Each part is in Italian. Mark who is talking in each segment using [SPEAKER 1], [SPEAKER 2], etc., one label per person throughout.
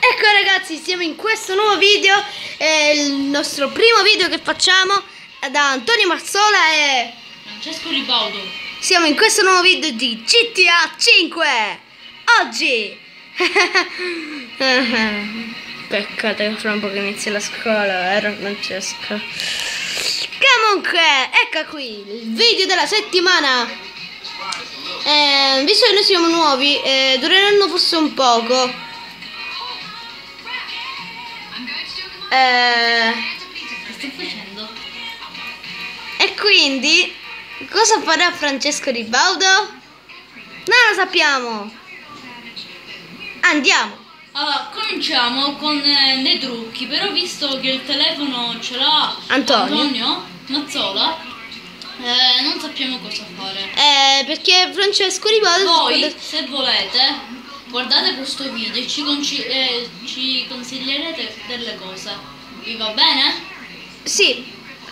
[SPEAKER 1] Ecco ragazzi, siamo in questo nuovo video, è il nostro primo video che facciamo da Antonio Mazzola e
[SPEAKER 2] Francesco Ribaudo.
[SPEAKER 1] siamo in questo nuovo video di GTA 5 oggi. Peccato che fra un po' che inizia la scuola, vero Francesco? Comunque, ecco qui il video della settimana. Visto che noi siamo nuovi, dureranno forse un poco.
[SPEAKER 2] Che sto facendo?
[SPEAKER 1] E quindi cosa farà Francesco Ribaudo? Non lo sappiamo. Andiamo.
[SPEAKER 2] Allora, cominciamo con dei trucchi, però visto che il telefono ce l'ha
[SPEAKER 1] Antonio
[SPEAKER 2] Mazzola, non sappiamo cosa fare.
[SPEAKER 1] Perché Francesco Ribaudo
[SPEAKER 2] Voi, se volete, guardate questo video e ci consiglierete delle cose. Vi va bene?
[SPEAKER 1] Sì.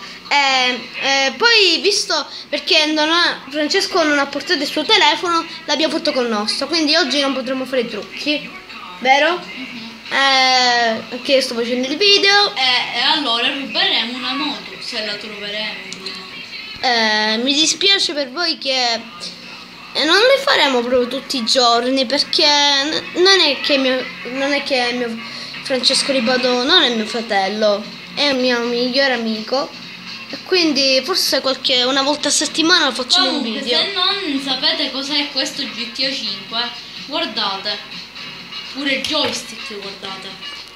[SPEAKER 1] Poi visto perché Francesco non ha portato il suo telefono, l'abbiamo fatto col nostro, quindi oggi non potremo fare i trucchi, vero? Perché io sto facendo il video.
[SPEAKER 2] E allora ruberemo una moto, se la troveremo prima.
[SPEAKER 1] Mi dispiace per voi che non le faremo proprio tutti i giorni, perché non è che mio Francesco Ribaudo non è mio fratello, è un mio migliore amico, e quindi forse una volta a settimana facciamo un
[SPEAKER 2] Comunque,
[SPEAKER 1] video.
[SPEAKER 2] se non sapete cos'è questo GTA 5, guardate, pure il joystick guardate.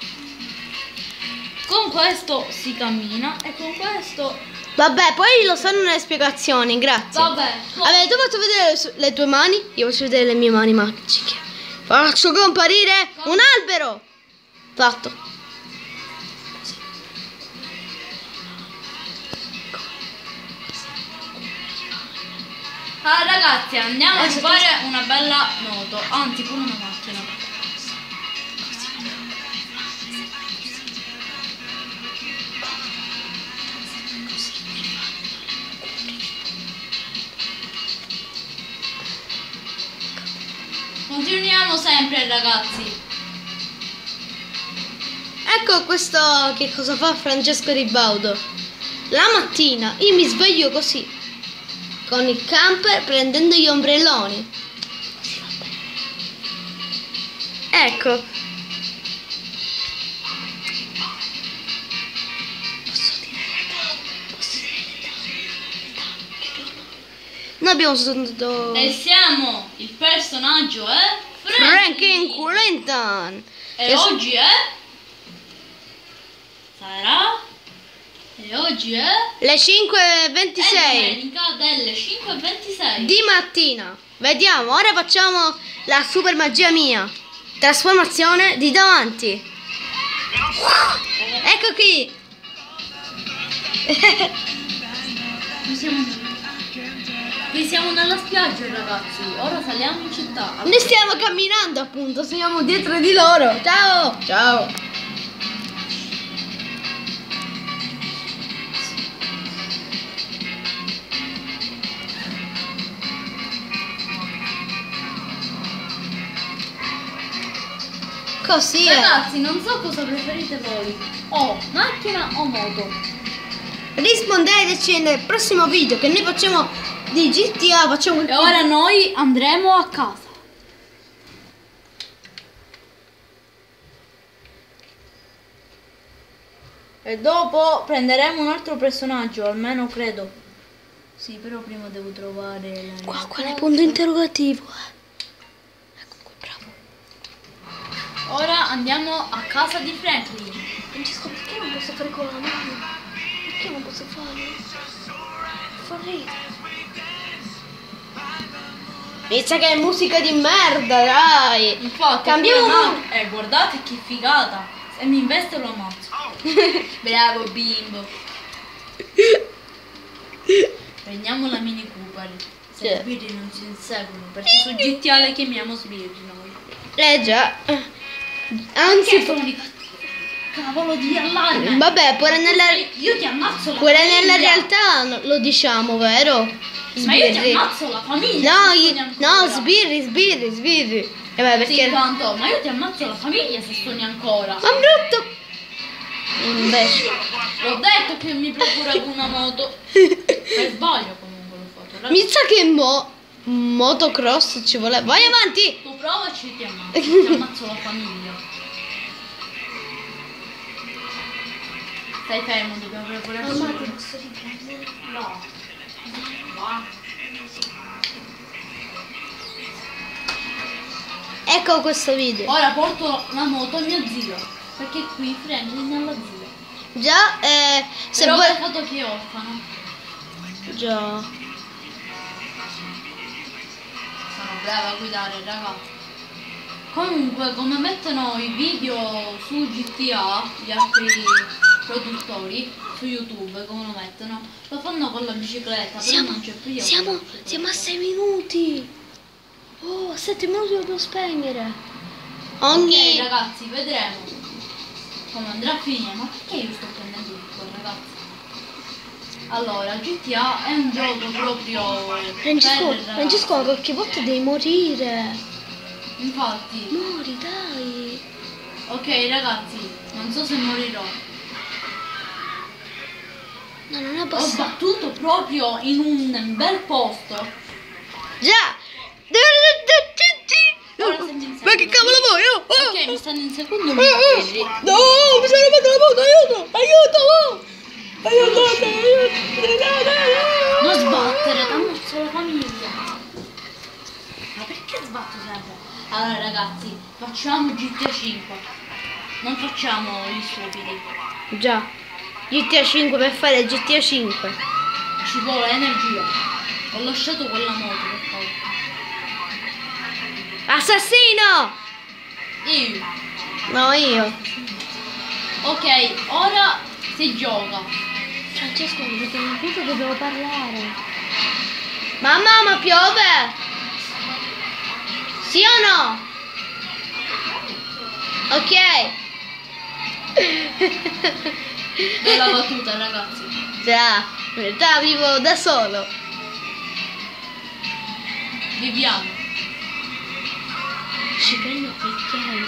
[SPEAKER 2] Con questo si cammina e con questo...
[SPEAKER 1] Vabbè, poi lo sanno nelle spiegazioni, grazie.
[SPEAKER 2] Vabbè,
[SPEAKER 1] tu faccio vedere le tue mani, io faccio vedere le mie mani magiche. Faccio comparire un albero. Fatto.
[SPEAKER 2] allora, ragazzi, andiamo a rubare una bella moto, anzi pure una macchina. Continuiamo sempre, ragazzi.
[SPEAKER 1] Ecco questo che cosa fa Francesco Ribaudo. La mattina io mi sveglio così, con il camper, prendendo gli ombrelloni. Ecco. Noi abbiamo soltanto
[SPEAKER 2] E siamo, il personaggio è
[SPEAKER 1] Franklin Clinton.
[SPEAKER 2] E oggi è... sarà... E oggi è...
[SPEAKER 1] Le
[SPEAKER 2] È
[SPEAKER 1] 5:26
[SPEAKER 2] domenica delle 5:26.
[SPEAKER 1] di mattina. Vediamo, ora facciamo la super magia mia. Trasformazione di davanti. Ecco qui.
[SPEAKER 2] Qui siamo nella spiaggia, ragazzi. Ora saliamo in città.
[SPEAKER 1] Noi stiamo camminando, appunto, siamo dietro di loro. Ciao. Ciao. Così è.
[SPEAKER 2] Ragazzi, non so cosa preferite voi. O macchina o moto.
[SPEAKER 1] Rispondeteci nel prossimo video che noi facciamo di GTA. Facciamo
[SPEAKER 2] E ora noi andremo a casa. E dopo prenderemo un altro personaggio, almeno credo. Sì, però prima devo trovare la...
[SPEAKER 1] Quale punto interrogativo? Ecco qui, bravo.
[SPEAKER 2] Ora andiamo a casa di Franklin.
[SPEAKER 1] Francesco, perché non posso fare con la mano? Perché non posso farlo? Fa ridere. Pensa che è musica di merda, dai.
[SPEAKER 2] Infatti,
[SPEAKER 1] Cambiamo.
[SPEAKER 2] guardate che figata. Se mi investe lo ammazzo. Bravo bimbo. Prendiamo la Mini Cooper. Se
[SPEAKER 1] Sì.
[SPEAKER 2] sbirri non si inseguono, perché su GTA le chiamiamo sbirri noi.
[SPEAKER 1] Già. Anzi,
[SPEAKER 2] Che sono di cavolo di allarme.
[SPEAKER 1] vabbè, pure nella
[SPEAKER 2] Io ti ammazzo la
[SPEAKER 1] Pure
[SPEAKER 2] famiglia.
[SPEAKER 1] nella realtà lo diciamo, vero?
[SPEAKER 2] Ma io ti
[SPEAKER 1] Sbirri.
[SPEAKER 2] ammazzo la famiglia.
[SPEAKER 1] No,
[SPEAKER 2] se sono
[SPEAKER 1] no,
[SPEAKER 2] ancora.
[SPEAKER 1] sbirri. beh, perché...
[SPEAKER 2] Sì, tanto, ma io ti ammazzo la famiglia se suoni ancora.
[SPEAKER 1] Ma brutto! Invece...
[SPEAKER 2] L'ho detto che mi procura una moto. Per sbaglio comunque l'ho fatto. Raga,
[SPEAKER 1] Mi sa che motocross ci vuole... Vai avanti!
[SPEAKER 2] tu provaci e ti ammazzo la famiglia. Stai fermo, dobbiamo prepararci.
[SPEAKER 1] posso riprendere?
[SPEAKER 2] No.
[SPEAKER 1] Ecco questo video.
[SPEAKER 2] Ora porto la moto a mio zio. Perché qui i freni nella zia.
[SPEAKER 1] Già, se
[SPEAKER 2] Però
[SPEAKER 1] vuoi...
[SPEAKER 2] per fatto che è orfano.
[SPEAKER 1] Già.
[SPEAKER 2] Sono brava a guidare, raga. Comunque, come mettono i video su GTA, gli altri produttori, su YouTube, come lo mettono, lo fanno con la bicicletta, però non c'è più.
[SPEAKER 1] Siamo a 6 minuti. Oh, a 7 minuti lo devo spegnere.
[SPEAKER 2] Ok, ragazzi, vedremo come andrà a finire. Ma perché io sto prendendo tutto, ragazzi? Allora, GTA è un gioco proprio
[SPEAKER 1] Francesco, qualche volta devi morire.
[SPEAKER 2] Infatti.
[SPEAKER 1] Mori, dai.
[SPEAKER 2] Ok, ragazzi, non so se morirò.
[SPEAKER 1] No, non è
[SPEAKER 2] Ho
[SPEAKER 1] possibile.
[SPEAKER 2] battuto proprio in un bel posto.
[SPEAKER 1] Già.
[SPEAKER 2] Ora senti in
[SPEAKER 1] Ma che
[SPEAKER 2] secondo.
[SPEAKER 1] cavolo vuoi?
[SPEAKER 2] Ok, mi stanno in secondo.
[SPEAKER 1] No, mi sono rubato la moto, aiuto!
[SPEAKER 2] Non sbattere, t'ammazzo la famiglia. Ma perché sbatto sempre? Allora ragazzi, facciamo GTA 5. Non facciamo gli stupidi.
[SPEAKER 1] Già, GTA 5 per fare GTA 5.
[SPEAKER 2] Ci vuole energia. Ho lasciato quella moto per favore.
[SPEAKER 1] Assassino!
[SPEAKER 2] Io.
[SPEAKER 1] No, io.
[SPEAKER 2] Ok, ora si gioca.
[SPEAKER 1] Francesco, mi sono capito, dobbiamo parlare. Mamma, ma piove? Sì o no? Ok.
[SPEAKER 2] Bella battuta ragazzi.
[SPEAKER 1] Già, in realtà vivo da solo.
[SPEAKER 2] Viviamo.
[SPEAKER 1] Ci prendo il bicchiere.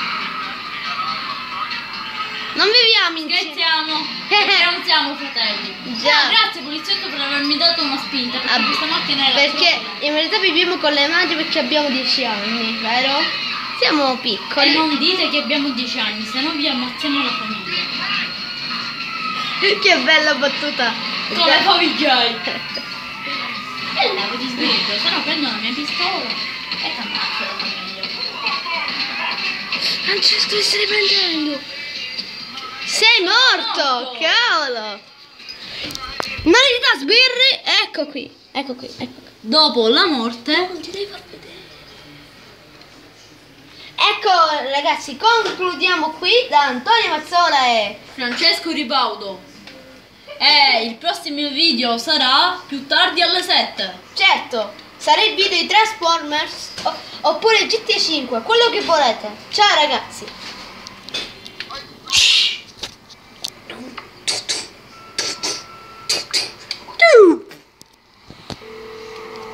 [SPEAKER 1] Non viviamo insieme.
[SPEAKER 2] Scherziamo. Perché non siamo fratelli.
[SPEAKER 1] Già.
[SPEAKER 2] Ah, grazie poliziotto per avermi dato una spinta. Perché
[SPEAKER 1] Ah,
[SPEAKER 2] questa macchina era
[SPEAKER 1] Perché
[SPEAKER 2] troppo.
[SPEAKER 1] in realtà viviamo con le madri perché abbiamo 10 anni, vero? Siamo
[SPEAKER 2] E
[SPEAKER 1] piccoli.
[SPEAKER 2] non dite che abbiamo 10 anni, se no vi ammazziamo la famiglia.
[SPEAKER 1] Che bella battuta.
[SPEAKER 2] Come famiglia. E lavo di sbirro, se no prendo la mia pistola e ti ammazzo la famiglia.
[SPEAKER 1] Francesco, ti stai riprendendo. Sei morto, cavolo. Maledetta sbirri. Ecco qui, ecco qui, ecco qui.
[SPEAKER 2] Dopo la morte.
[SPEAKER 1] Non ti devi far vedere. Ecco ragazzi, concludiamo qui da Antonio Mazzola e
[SPEAKER 2] Francesco Ribaudo. E il prossimo video sarà più tardi alle 7.
[SPEAKER 1] certo, sarà il video di Transformers oppure GTA 5, quello che volete. Ciao ragazzi.